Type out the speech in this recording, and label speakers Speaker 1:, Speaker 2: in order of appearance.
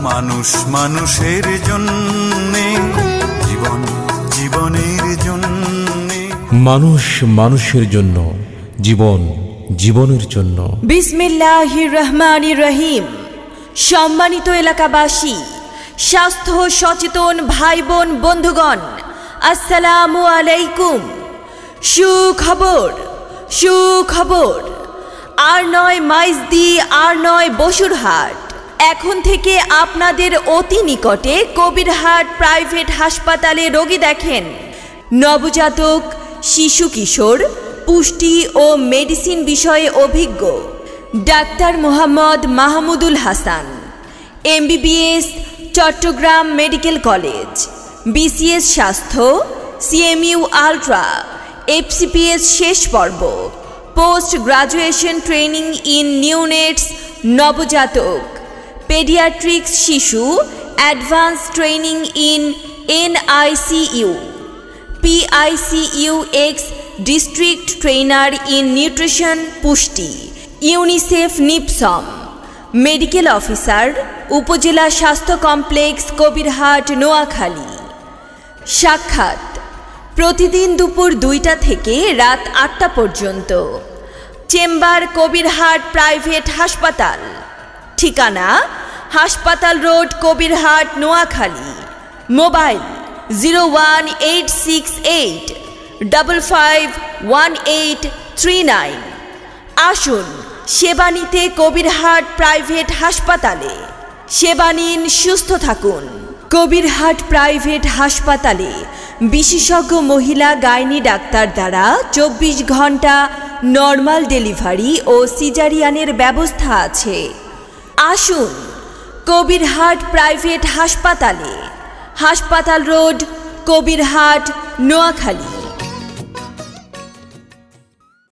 Speaker 1: মানুষ মানুষের জন্যে, জীবন জীবনের জন্যে।
Speaker 2: মানুষ মানুষের জন্য, জীবন জীবনের জন্য।
Speaker 3: বিসমিল্লাহির রহমানির রহিম। সম্মানিত এলাকাবাসী, স্বাস্থ্য সচেতন ভাই বোন বন্ধুগণ, আসসালামু আলাইকুম। সুখবর, সুখবর। আর নয় মাইজদি, আর নয় বসুরহাট। এখন থেকে আপনাদের অতি নিকটে কবিরহাট প্রাইভেট হাসপাতালে রোগী দেখেন নবজাতক, শিশু কিশোর, পুষ্টি ও মেডিসিন বিষয়ে অভিজ্ঞ doctor Mohammad Mahmudul Hasan, MBBS, Chattogram medical college, BCS স্বাস্থ্য, CMU আলট্রা, FCPS শেষ পর্ব, post graduation training in neonates নবজাতক, পেডিয়াট্রিক্স শিশু, advance training in NICU, PICU ex district trainer in nutrition পুষ্টি, UNICEF NIPSOM, medical officer, upazila স্বাস্থ্য কমপ্লেক্স কবিরহাট নোয়াখালী। সাক্ষাৎ প্রতিদিন দুপুর 2টা থেকে রাত 8টা পর্যন্ত। চেম্বার কবিরহাট প্রাইভেট হাসপাতাল। ঠিকানা হাসপাতাল রোড, কবিরহাট, নোয়াখালী। মোবাইল 01868551839। আসুন সেবা নিতে কবিরহাট প্রাইভেট হাসপাতালে। সেবা নিন, সুস্থ থাকুন। কবিরহাট প্রাইভেট হাসপাতালে বিশেষজ্ঞ মহিলা গাইনি ডাক্তার দ্বারা 24 ঘন্টা নর্মাল ডেলিভারি ও সিজারিয়ানের ব্যবস্থা আছে। আসুন কবিরহাট প্রাইভেট হাসপাতালে, হাসপাতাল রোড, কবিরহাট, নোয়াখালী।